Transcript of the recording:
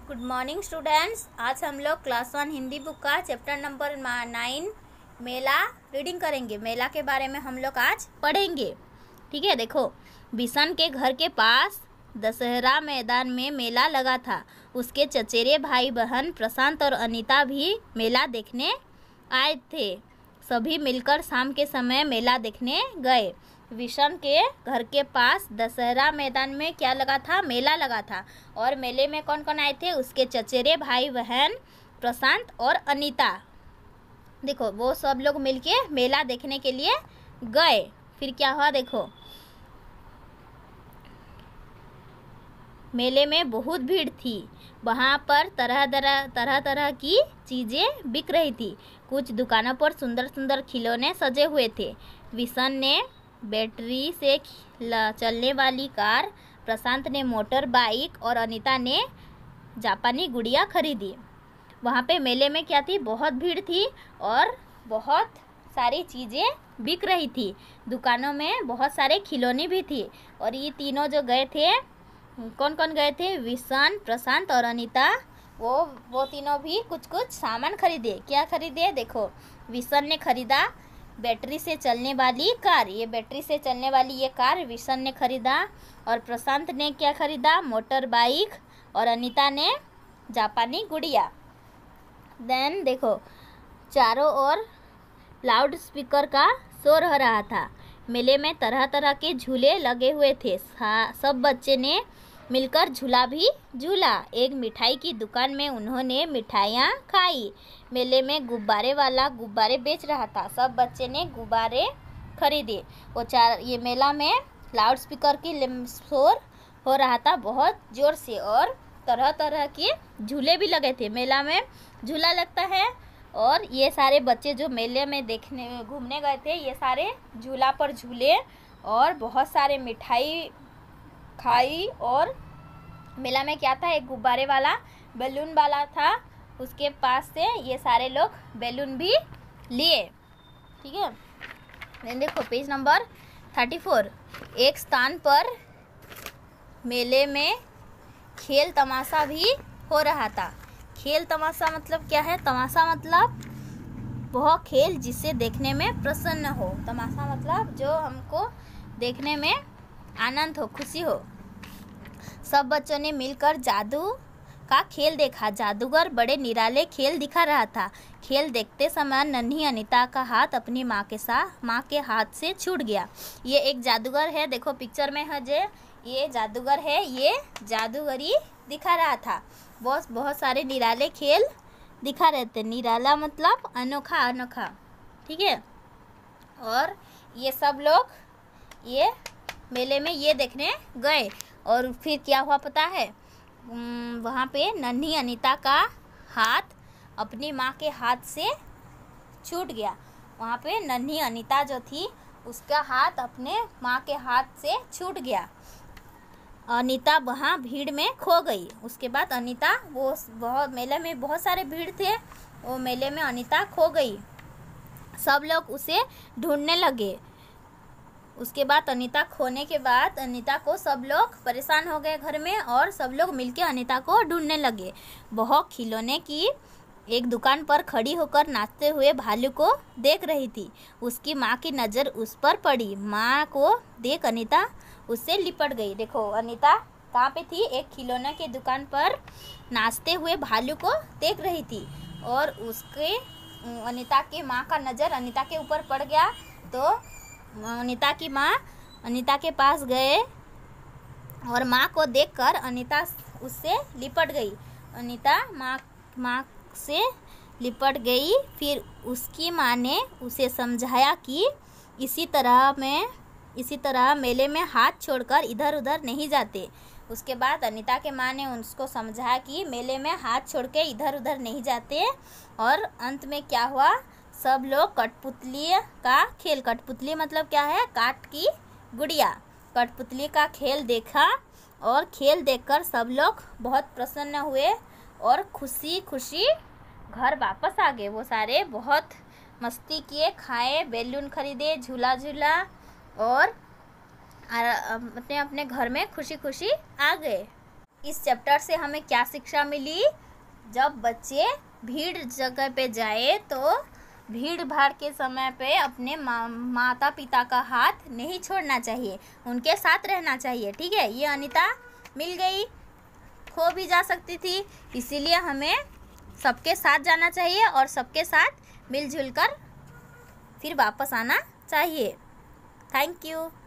Good morning students. आज हम लोग क्लास 1 हिंदी बुक का चैप्टर नंबर 9 मेला रीडिंग करेंगे। मेला के बारे में हम लोग आज पढ़ेंगे। ठीक है, देखो, बिशन के घर के पास दशहरा मैदान में मेला लगा था। उसके चचेरे भाई बहन प्रशांत और अनीता भी मेला देखने आए थे। सभी मिलकर शाम के समय मेला देखने गए। विशन के घर के पास दशहरा मैदान में क्या लगा था? मेला लगा था। और मेले में कौन कौन आए थे? उसके चचेरे भाई बहन प्रशांत और अनीता। देखो, वो सब लोग मिलके मेला देखने के लिए गए। फिर क्या हुआ? देखो, मेले में बहुत भीड़ थी। वहाँ पर तरह तरह की चीज़ें बिक रही थी। कुछ दुकानों पर सुंदर सुंदर खिलौने सजे हुए थे। विशन ने बैटरी से चलने वाली कार, प्रशांत ने मोटर बाइक और अनीता ने जापानी गुड़िया खरीदी। वहाँ पे मेले में क्या थी? बहुत भीड़ थी और बहुत सारी चीज़ें बिक रही थी। दुकानों में बहुत सारे खिलौने भी थी। और ये तीनों जो गए थे, कौन कौन गए थे? विशन, प्रशांत और अनीता। वो तीनों भी कुछ कुछ सामान खरीदे। क्या खरीदे? देखो, विशन ने खरीदा बैटरी से चलने वाली कार। ये बैटरी से चलने वाली ये कार विशन ने खरीदा। और प्रशांत ने क्या खरीदा? Motor bike. और अनीता ने जापानी गुड़िया। देन देखो, चारों ओर लाउड स्पीकर का शोर हो रहा था। मेले में तरह तरह के झूले लगे हुए थे। सब बच्चे ने मिलकर झूला भी झूला। एक मिठाई की दुकान में उन्होंने मिठाइयाँ खाई। मेले में गुब्बारे वाला गुब्बारे बेच रहा था। सब बच्चे ने गुब्बारे खरीदे। ये मेला में लाउड स्पीकर की शोर हो रहा था बहुत ज़ोर से। और तरह तरह के झूले भी लगे थे। मेला में झूला लगता है और ये सारे बच्चे जो मेले में घूमने गए थे, ये सारे झूला पर झूले और बहुत सारे मिठाई खाई। और मेला में क्या था? एक गुब्बारे वाला बैलून वाला था। उसके पास से ये सारे लोग बैलून भी लिए। ठीक है, देखो पेज नंबर 34। एक स्थान पर मेले में खेल तमाशा भी हो रहा था। खेल तमाशा मतलब क्या है? तमाशा मतलब वह खेल जिसे देखने में प्रसन्न हो। तमाशा मतलब जो हमको देखने में आनंद हो, खुशी हो। सब बच्चों ने मिलकर जादू का खेल देखा। जादूगर बड़े निराले खेल दिखा रहा था। खेल देखते समय नन्ही अनीता का हाथ अपनी माँ के हाथ से छूट गया। ये एक जादूगर है। देखो पिक्चर में है जो ये जादूगर है, ये जादूगरी दिखा रहा था। बहुत सारे निराले खेल दिखा रहे थे। निराला मतलब अनोखा अनोखा। ठीक है, और ये सब लोग ये मेले में ये देखने गए। और फिर क्या हुआ पता है? वहाँ पे नन्ही अनीता का हाथ अपनी माँ के हाथ से छूट गया। वहाँ पे नन्ही अनीता जो थी, उसका हाथ अपने माँ के हाथ से छूट गया। अनीता वहाँ भीड़ में खो गई। उसके बाद अनीता मेले में बहुत सारे भीड़ थे, वो मेले में अनीता खो गई। सब लोग उसे ढूंढने लगे। उसके बाद अनीता खोने के बाद अनीता को सब लोग परेशान हो गए घर में, और सब लोग मिलके अनीता को ढूंढने लगे। वह खिलौने की एक दुकान पर खड़ी होकर नाचते हुए भालू को देख रही थी। उसकी माँ की नज़र उस पर पड़ी। माँ को देख अनीता उससे लिपट गई। देखो, अनीता कहाँ पे थी? एक खिलौने की दुकान पर नाचते हुए भालू को देख रही थी। और उसके अनीता की माँ का नज़र अनीता के ऊपर पड़ गया। तो अनीता की माँ अनीता के पास गए और माँ को देखकर अनीता उससे लिपट गई। अनीता माँ से लिपट गई। फिर उसकी माँ ने उसे समझाया कि इसी तरह मेले में हाथ छोड़कर इधर उधर नहीं जाते। उसके बाद अनीता के माँ ने उसको समझाया कि मेले में हाथ छोड़ के इधर उधर नहीं जाते। और अंत में क्या हुआ? सब लोग कठपुतली का खेल, कठपुतली मतलब क्या है? काठ की गुड़िया, कठपुतली का खेल देखा। और खेल देखकर सब लोग बहुत प्रसन्न हुए और खुशी खुशी घर वापस आ गए। वो सारे बहुत मस्ती किए, खाए, बैलून खरीदे, झूला झूला और अपने अपने घर में खुशी खुशी आ गए। इस चैप्टर से हमें क्या शिक्षा मिली? जब बच्चे भीड़ जगह पे जाए तो भीड़ भाड़ के समय पे अपने माता पिता का हाथ नहीं छोड़ना चाहिए, उनके साथ रहना चाहिए। ठीक है, ये अनीता मिल गई, खो भी जा सकती थी, इसीलिए हमें सबके साथ जाना चाहिए और सबके साथ मिलजुल कर फिर वापस आना चाहिए। Thank you.